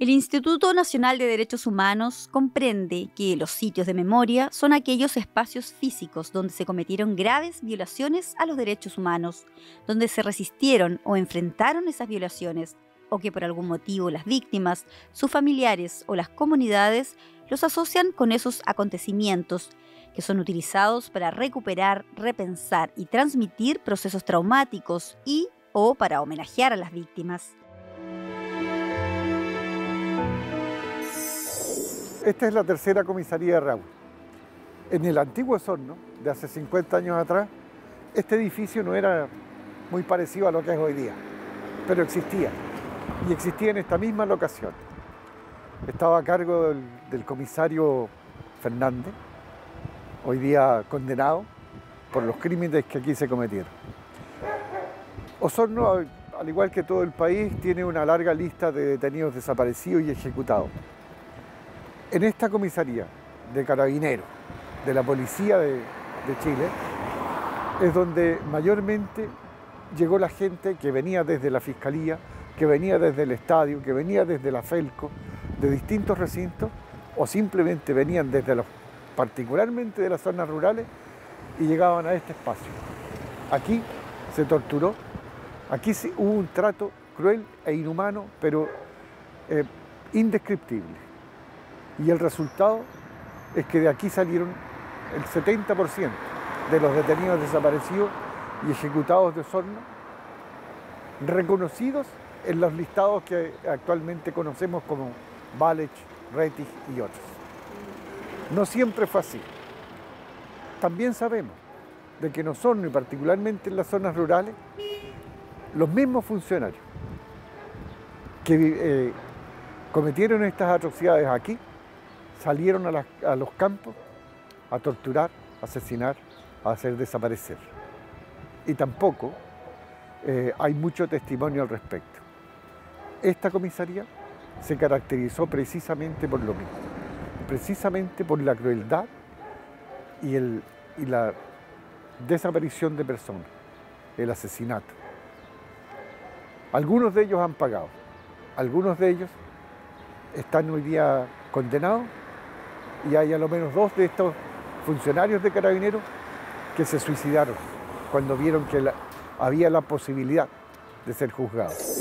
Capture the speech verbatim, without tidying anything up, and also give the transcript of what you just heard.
El Instituto Nacional de Derechos Humanos comprende que los sitios de memoria son aquellos espacios físicos donde se cometieron graves violaciones a los derechos humanos, donde se resistieron o enfrentaron esas violaciones, o que por algún motivo las víctimas, sus familiares o las comunidades los asocian con esos acontecimientos, que son utilizados para recuperar, repensar y transmitir procesos traumáticos y o para homenajear a las víctimas. Esta es la tercera comisaría de Raúl. En el antiguo Osorno, de hace cincuenta años atrás, este edificio no era muy parecido a lo que es hoy día, pero existía, y existía en esta misma locación. Estaba a cargo del, del comisario Fernández, hoy día condenado por los crímenes que aquí se cometieron. Osorno, al igual que todo el país, tiene una larga lista de detenidos desaparecidos y ejecutados. En esta comisaría de Carabineros, de la Policía de, de Chile, es donde mayormente llegó la gente que venía desde la Fiscalía, que venía desde el Estadio, que venía desde la Felco, de distintos recintos, o simplemente venían desde los, particularmente de las zonas rurales, y llegaban a este espacio. Aquí se torturó, aquí hubo un trato cruel e inhumano, pero eh, indescriptible. Y el resultado es que de aquí salieron el setenta por ciento de los detenidos desaparecidos y ejecutados de Osorno, reconocidos en los listados que actualmente conocemos como Valech, Rettig y otros. No siempre fue así. También sabemos de que en Osorno, y particularmente en las zonas rurales, los mismos funcionarios que eh, cometieron estas atrocidades aquí, salieron a, la, a los campos a torturar, a asesinar, a hacer desaparecer. Y tampoco eh, hay mucho testimonio al respecto. Esta comisaría se caracterizó precisamente por lo mismo, precisamente por la crueldad y, el, y la desaparición de personas, el asesinato. Algunos de ellos han pagado, algunos de ellos están hoy día condenados, y hay a lo menos dos de estos funcionarios de Carabineros que se suicidaron cuando vieron que la, había la posibilidad de ser juzgados.